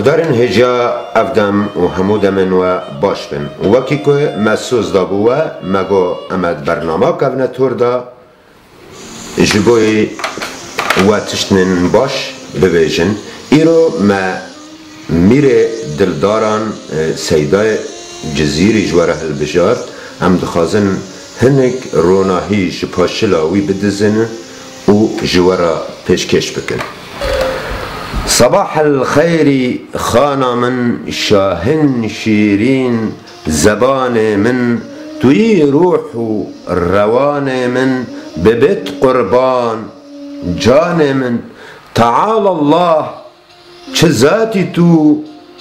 هفدارن هجا افدم و همود من و باش بن وکی که مسوز دا بوه مگو امد برنامه کفنه تور دا جبوی و تشتنن باش ببیجن ایرو ما میره دلداران سیدای جزیری جواره هلبجار هم دخوازن هنگ روناهی جپاشلاوی بدزن و جواره پیشکش بکن. صباح الخير خانا من شاهن شيرين زبان من توي روح روان من ببيت قربان جان من تعالى الله چذاتي تو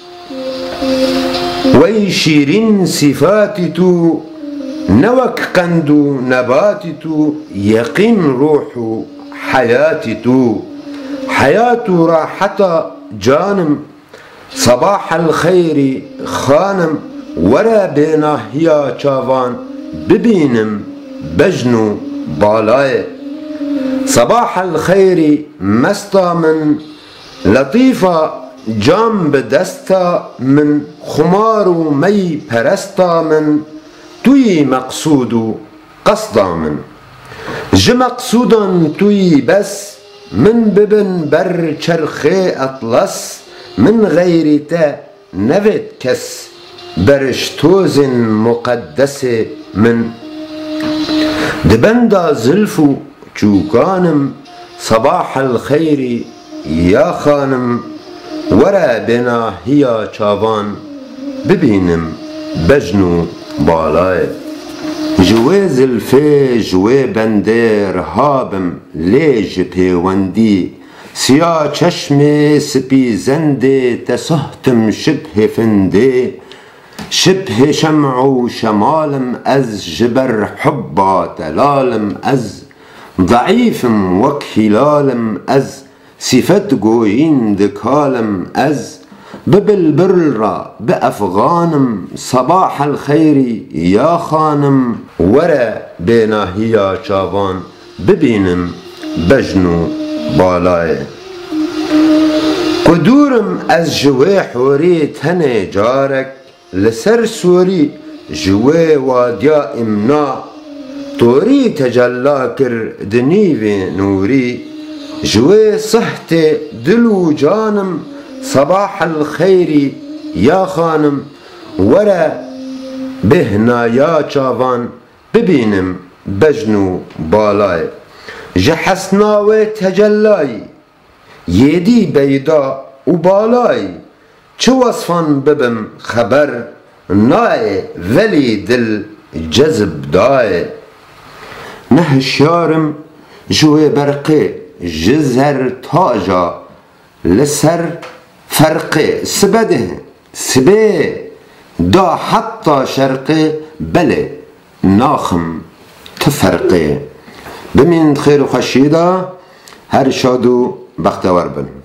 وي شيرين صفاتي تو نوك قندو نباتي تو يقين روح حياتي تو حياة راحة جانم صباح الخير خانم ورا بينا هيا چاوان ببينم بجنو بالاي صباح الخير مستا من لطيفة جام بدستا من خمار مي پرستا من توي مقصود قصدا من مقصودا توي بس من ببن بر چرخه اطلس من غير تا نوید کس برشتوز مقدس من دبندا زلفو چوکانم صباح الخير يا خانم ورا بنا هيا چاوان ببینم بجنو بالای جوه زلفه جوه بنده رهابم لیج پیوندی سیاه چشم سپی زنده تسهتم شبه فنده شبه شمع و شمالم از جبر حبا تلالم از ضعيفم وك هلالم از صفت گوین دکالم از ببلبرة بأفغانم صباح الخير يا خانم ورا بينا هيا چاوان ببينم بجنو بالاي قدورم از جوه حوري تنه جارك لسر سوري جوه واديا امنا طوري تجلا كر دنيوي نوري جوه صحت دلو جانم صباح الخير يا خانم ورا بهنا يا چاوان ببينم بجنو بالاي جحسنا وتجلاي يدي بيدا وبالاي چه وصفان ببم خبر ناي ولي دل جذب داي نهشارم جوه برقي جزر تاجا لسر فرقه سبده سبه دا حتى شرقه بله ناخم تفرقه بمين خير و خشيدا هر شادو بختور بن